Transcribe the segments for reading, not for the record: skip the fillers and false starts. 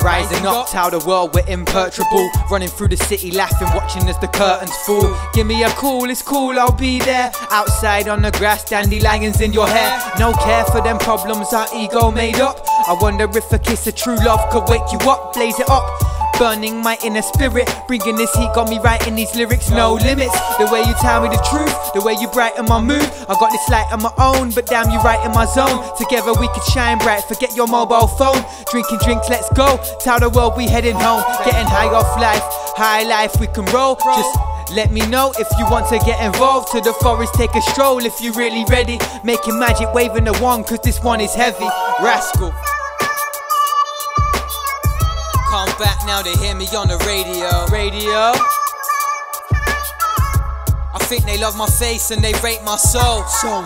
Rising up, tell the world we're imperturbable. Running through the city laughing, watching as the curtains fall. Give me a call, it's cool, I'll be there. Outside on the grass, dandelions in your hair. No care for them problems our ego made up. I wonder if a kiss of true love could wake you up. Blaze it up, burning my inner spirit. Bringing this heat, got me writing these lyrics. No limits, the way you tell me the truth, the way you brighten my mood. I got this light on my own, but damn you right in my zone. Together we could shine bright, forget your mobile phone. Drinking drinks, let's go, tell the world we heading home. Getting high off life, high life we can roll. Just let me know if you want to get involved. To the forest, take a stroll if you're really ready. Making magic, waving the wand, cause this one is heavy. Rascal. Come back now, they hear me on the radio. I think they love my face and they rate my soul.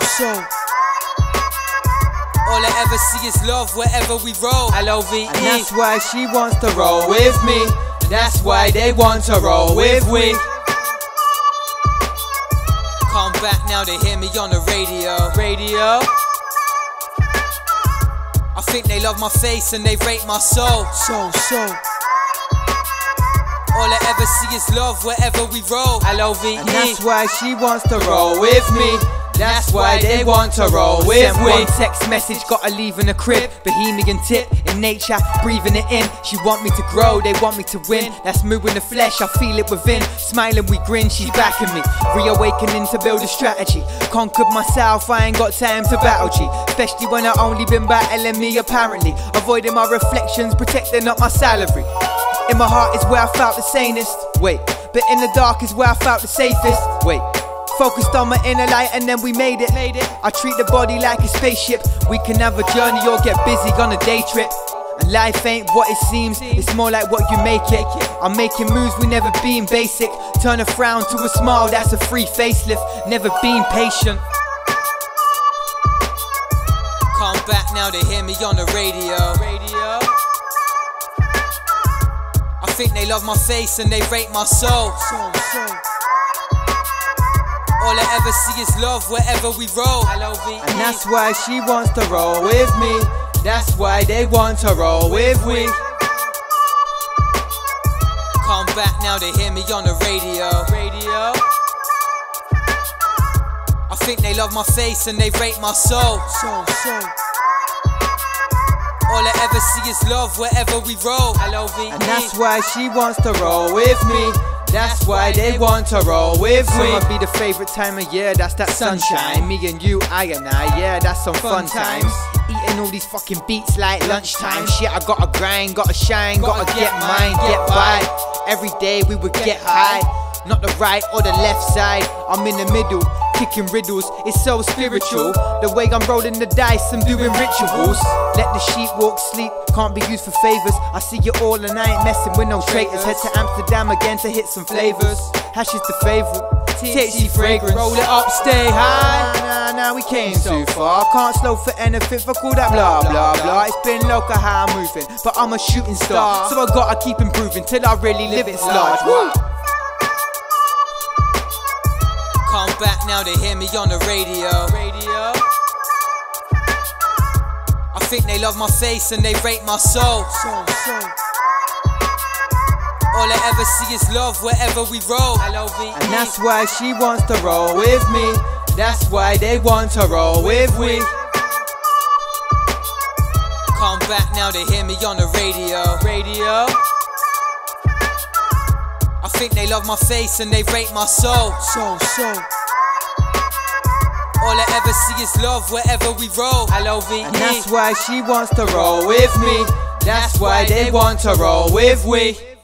All I ever see is love wherever we roll. L-O-V-E. And that's why she wants to roll with me. That's why they want to roll with we. Come back now, they hear me on the radio. I think they love my face and they rate my soul. All I ever see is love wherever we roll. L-O-V-E. And that's why she wants to roll with me. That's why they want to roll with me. One text message, gotta leave in the crib. Bohemian tip, in nature, breathing it in. She want me to grow, they want me to win. That's moving the flesh, I feel it within. Smiling we grin, she's backing me. Reawakening to build a strategy. Conquered myself, I ain't got time to battle G. Especially when I only been battling me apparently. Avoiding my reflections, protecting up my salary. In my heart is where I felt the sanest. Wait, but in the dark is where I felt the safest. Wait. Focused on my inner light and then we made it. I treat the body like a spaceship. We can have a journey or get busy on a day trip. And life ain't what it seems, it's more like what you make it. I'm making moves, we never been basic. Turn a frown to a smile, that's a free facelift. Never been patient. Come back now, they hear me on the radio. I think they love my face and they rate my soul. All I ever see is love wherever we roll. L-O-V-E. And that's why she wants to roll with me. That's why they want to roll with we. Come back now, they hear me on the radio. I think they love my face and they rate my soul. All I ever see is love wherever we roll. L-O-V-E. And that's why she wants to roll with me. That's why they want to roll with me. Summer be the favorite time of year, that's that sunshine. Me and you, I and I, yeah, that's some fun times. Eating all these fucking beats like lunchtime. Shit, I gotta grind, gotta shine, gotta get mine, get by. Every day we would get high. Not the right or the left side, I'm in the middle, kicking riddles, it's so spiritual. The way I'm rolling the dice, I'm doing rituals. Let the sheep walk sleep, can't be used for favors. I see you all and I ain't messing with no traitors. Head to Amsterdam again to hit some flavors. Hash is the favorite, THC fragrance. Roll it up, stay high. Nah, we came too far. Can't slow for anything, fuck all that blah blah blah. It's been local how I'm moving, but I'm a shooting star, so I gotta keep improving till I really live it large. Woo! Come back now, they hear me on the radio. I think they love my face and they rate my soul. All I ever see is love wherever we roll. L-O-V-E. And that's why she wants to roll with me. That's why they want to roll with we. Come back now, they hear me on the radio. I think they love my face and they rate my soul. All I ever see is love wherever we roll. L-O-V-E. And that's why she wants to roll with me. That's why they want to roll with we.